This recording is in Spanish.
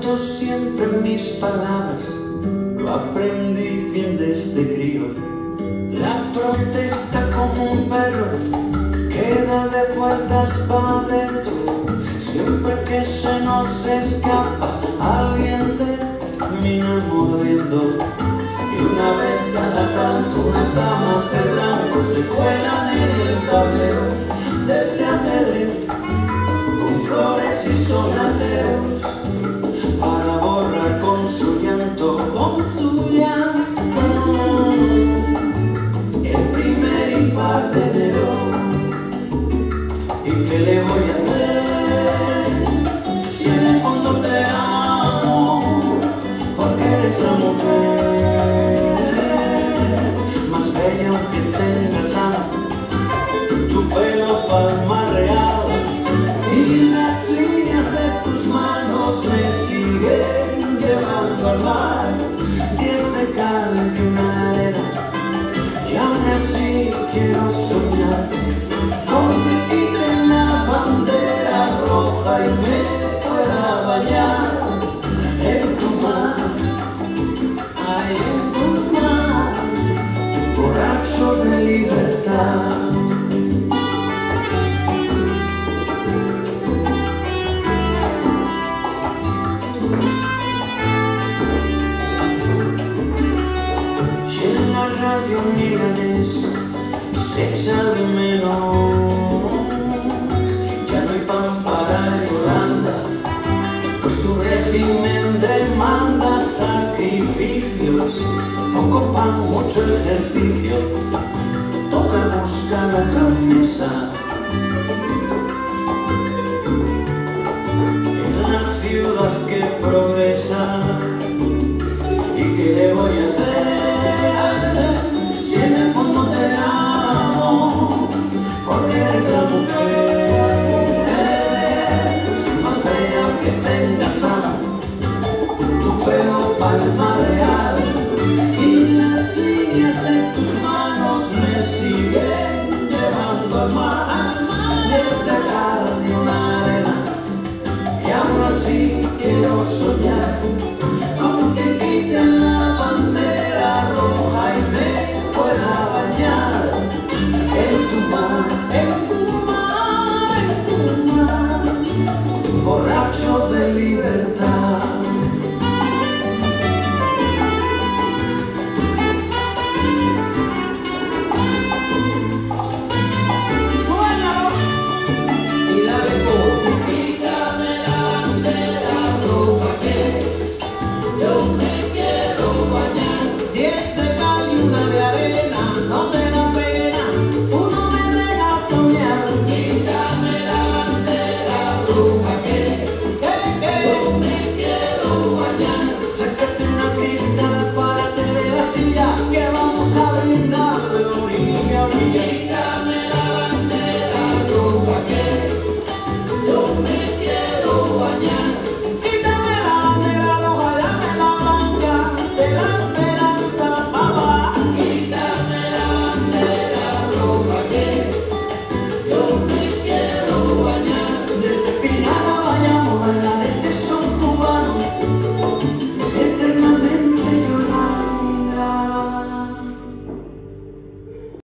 pienso siempre en mis palabras, lo aprendí bien desde crío. La protesta como un perro que da de puertas pa' dentro. Siempre que se nos escapa alguien termina muriendo. Y una vez cada tanto unas damas de blanco se cuelan en el tablero de este ajedrez con flores y sonajeros para borrar con su llanto el primer impar de enero. ¿Y qué le voy a hacer si en el fondo te amo? Porque eres la mujer más bella aunque tengas tu pelo palma real y las líneas de tus manos me siguen llevando al mar. Piel de carne que una arena y aún así quiero soñar con que quiten la bandera roja y me pueda bañar en tu mar, ay, en tu mar, borracho de libertad. Y en la radio milanes se echa de menos, ya no hay pan para Yolanda, pues su régimen demanda sacrificios, poco pan, mucho ejercicio, toca buscar otra mesa. En la ciudad que progresa, ¿y qué le voy a hacer si en el fondo te amo? Porque eres la mujer más bella que tengas tu pelo palma real y las líneas de tus manos me siguen llevando al mar. Desde carne una arena y aún así quiero soñar con que quiten la bandera roja y me pueda bañar en tu mar, en tu mar, en tu mar, borracho de libertad. Suena y la dejo. Quítame la bandera roja que yo me quiero bañar. 10 de cal y una de arena, no te da pena, tú no me dejas soñar. Quítame la bandera roja